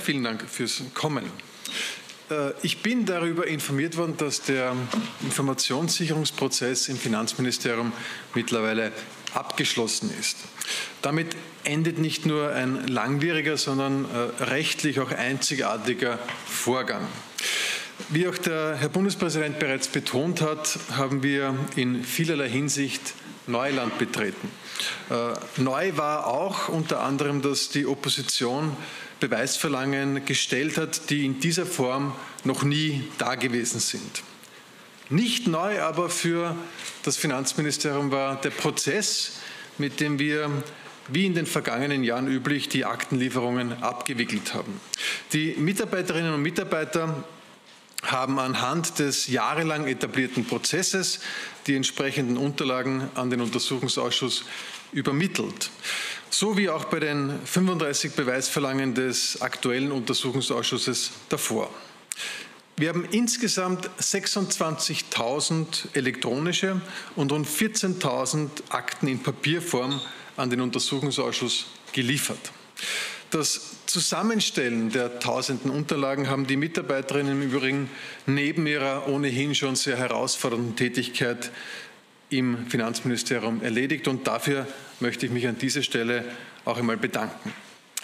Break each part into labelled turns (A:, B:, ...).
A: Vielen Dank fürs Kommen. Ich bin darüber informiert worden, dass der Informationssicherungsprozess im Finanzministerium mittlerweile abgeschlossen ist. Damit endet nicht nur ein langwieriger, sondern rechtlich auch einzigartiger Vorgang. Wie auch der Herr Bundespräsident bereits betont hat, haben wir in vielerlei Hinsicht Neuland betreten. Neu war auch unter anderem, dass die Opposition Beweisverlangen gestellt hat, die in dieser Form noch nie dagewesen sind. Nicht neu aber für das Finanzministerium war der Prozess, mit dem wir, wie in den vergangenen Jahren üblich, die Aktenlieferungen abgewickelt haben. Die Mitarbeiterinnen und Mitarbeiter haben anhand des jahrelang etablierten Prozesses die entsprechenden Unterlagen an den Untersuchungsausschuss übermittelt. So wie auch bei den 35 Beweisverlangen des aktuellen Untersuchungsausschusses davor. Wir haben insgesamt 26.000 elektronische und rund 14.000 Akten in Papierform an den Untersuchungsausschuss geliefert. Das Zusammenstellen der tausenden Unterlagen haben die Mitarbeiterinnen im Übrigen neben ihrer ohnehin schon sehr herausfordernden Tätigkeit im Finanzministerium erledigt, und dafür möchte ich mich an dieser Stelle auch einmal bedanken.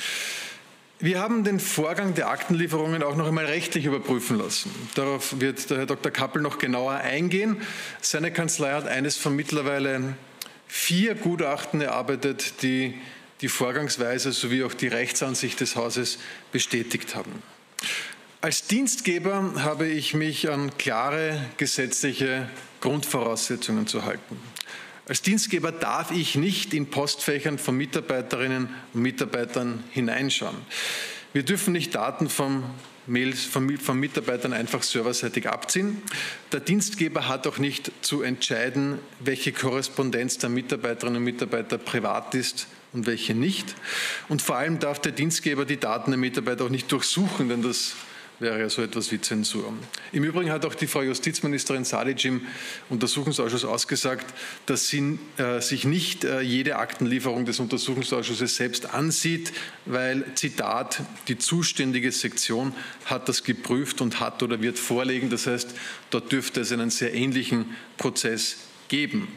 A: Wir haben den Vorgang der Aktenlieferungen auch noch einmal rechtlich überprüfen lassen. Darauf wird der Herr Dr. Kappel noch genauer eingehen. Seine Kanzlei hat eines von mittlerweile 4 Gutachten erarbeitet, die die Vorgangsweise sowie auch die Rechtsansicht des Hauses bestätigt haben. Als Dienstgeber habe ich mich an klare gesetzliche Grundvoraussetzungen zu halten. Als Dienstgeber darf ich nicht in Postfächern von Mitarbeiterinnen und Mitarbeitern hineinschauen. Wir dürfen nicht Daten von Mails von Mitarbeitern einfach serverseitig abziehen. Der Dienstgeber hat auch nicht zu entscheiden, welche Korrespondenz der Mitarbeiterinnen und Mitarbeiter privat ist und welche nicht. Und vor allem darf der Dienstgeber die Daten der Mitarbeiter auch nicht durchsuchen, denn das wäre ja so etwas wie Zensur. Im Übrigen hat auch die Frau Justizministerin Salic im Untersuchungsausschuss ausgesagt, dass sie sich nicht jede Aktenlieferung des Untersuchungsausschusses selbst ansieht, weil, Zitat, die zuständige Sektion hat das geprüft und hat oder wird vorlegen. Das heißt, dort dürfte es einen sehr ähnlichen Prozess geben.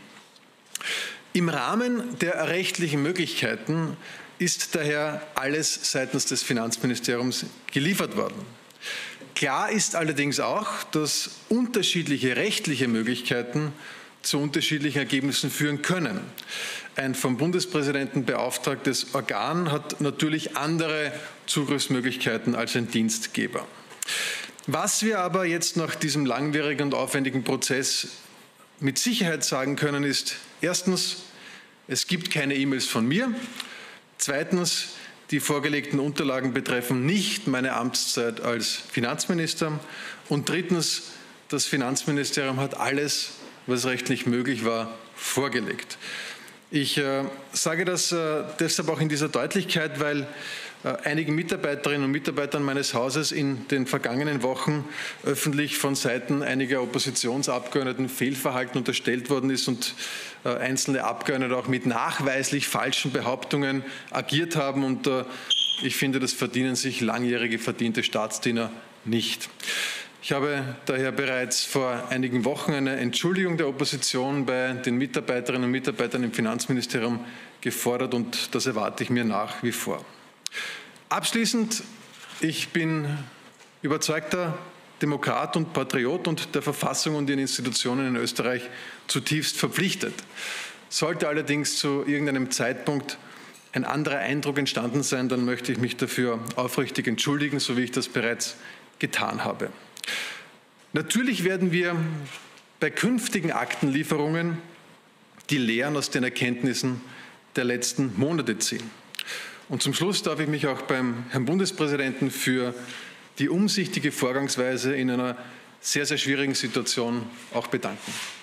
A: Im Rahmen der rechtlichen Möglichkeiten ist daher alles seitens des Finanzministeriums geliefert worden. Klar ist allerdings auch, dass unterschiedliche rechtliche Möglichkeiten zu unterschiedlichen Ergebnissen führen können. Ein vom Bundespräsidenten beauftragtes Organ hat natürlich andere Zugriffsmöglichkeiten als ein Dienstgeber. Was wir aber jetzt nach diesem langwierigen und aufwendigen Prozess mit Sicherheit sagen können, ist erstens, es gibt keine E-Mails von mir. Zweitens, die vorgelegten Unterlagen betreffen nicht meine Amtszeit als Finanzminister. Und drittens, das Finanzministerium hat alles, was rechtlich möglich war, vorgelegt. Ich sage das deshalb auch in dieser Deutlichkeit, weil einigen Mitarbeiterinnen und Mitarbeitern meines Hauses in den vergangenen Wochen öffentlich von Seiten einiger Oppositionsabgeordneten Fehlverhalten unterstellt worden ist und einzelne Abgeordnete auch mit nachweislich falschen Behauptungen agiert haben. Und ich finde, das verdienen sich langjährige verdiente Staatsdiener nicht. Ich habe daher bereits vor einigen Wochen eine Entschuldigung der Opposition bei den Mitarbeiterinnen und Mitarbeitern im Finanzministerium gefordert, und das erwarte ich mir nach wie vor. Abschließend, ich bin überzeugter Demokrat und Patriot und der Verfassung und den Institutionen in Österreich zutiefst verpflichtet. Sollte allerdings zu irgendeinem Zeitpunkt ein anderer Eindruck entstanden sein, dann möchte ich mich dafür aufrichtig entschuldigen, so wie ich das bereits getan habe. Natürlich werden wir bei künftigen Aktenlieferungen die Lehren aus den Erkenntnissen der letzten Monate ziehen. Und zum Schluss darf ich mich auch beim Herrn Bundespräsidenten für die umsichtige Vorgangsweise in einer sehr, sehr schwierigen Situation auch bedanken.